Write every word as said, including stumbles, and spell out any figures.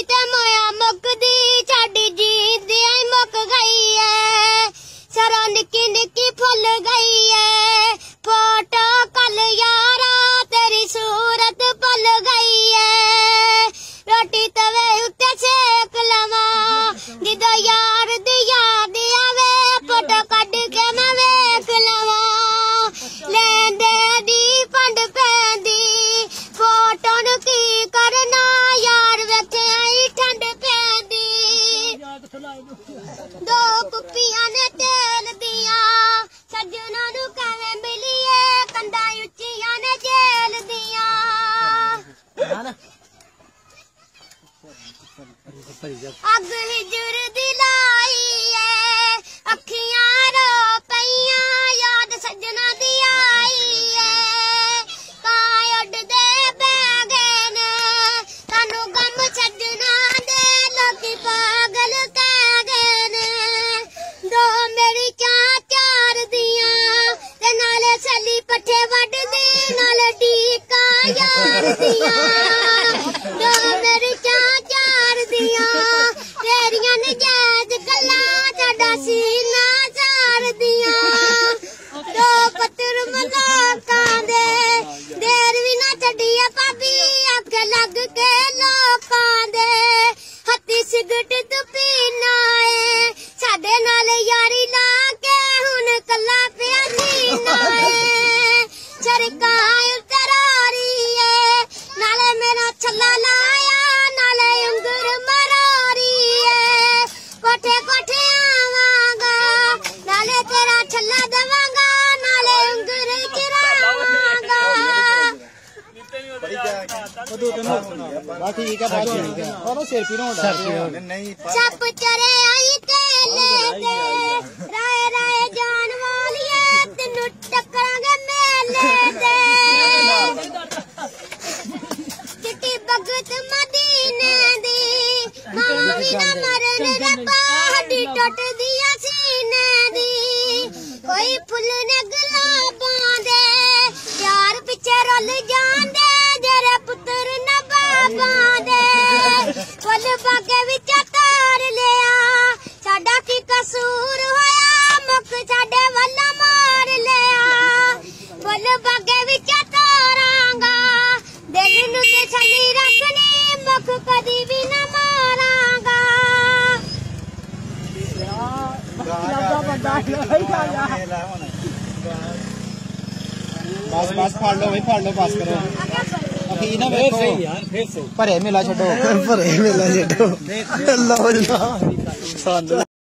ते मोया मुकदी साडी जींद आई मुक गई है सरा निक्की निक्की फुल गई है फोटो कल यारा तेरी सूरत भुल गई है रोटी तवे उत्ते सेक लवा जिदो यार दी याद आवे फोटो कड के मैं वेख लवा लेंदे दी फंड पैंदी फोटो नु की करना यार वेखे आई ठंड पैंदी दो कुप्पियां ने तेल दिया सजना नु कवे मिलिए कंधा उच्चियां ने जेल दिया अग हिजर दिलाई है अखियां रो पईयां याद सजना दी आई है कां उड़दे बैगन तानू गम छड्डना दे लोकी पागल कह गए दो मेरी चां चार दियां ते नाले सली पट्ठे वड्डदी नाले टीका यार दियां दो मेरी चां चार दियां तेरियां नजायज गल्लां साडा सीना चार दियां दो पत्थर मलाकां दे देर भी ना छड्डिया भाभी अग लग के लोकां दे हत्ती सिगरट तू पीना है साडे नाल यारी ला के हुण कल्ला पिया जीना है चरका उतरारी है नाले मेरा छल्ला लाया नाले अंगूर मरारी है कोठे कोठे आवांगा नाले तेरा छल्ला दवांगा नाले अंगूर गिरावांगा सप चरे आई तेले दे राए राए जान वालिए तेनू टकरांगे मेले दे चिट्टी भगत मदीने दी मां भी ना मरन रब्बा हड्डी टुट दिया सीने दी कोई फुल ने गुलाबां दे यार पिछे रुल जांदे जरे पुत्तर ना बाबां दे फुल बागे विच तार लिया साडा की कसूर होया मुक साडे वल्ला मार लिया फुल बागे विच तारांगा दिल नू ते छली रखनी मुख कदी भी ना मारांगा बस बस फाड़ लो भाई फाड़ लो पास करो अखी ना देखो यार फिर से भरे मेला छड्डो भरे मेला छड्डो लो ना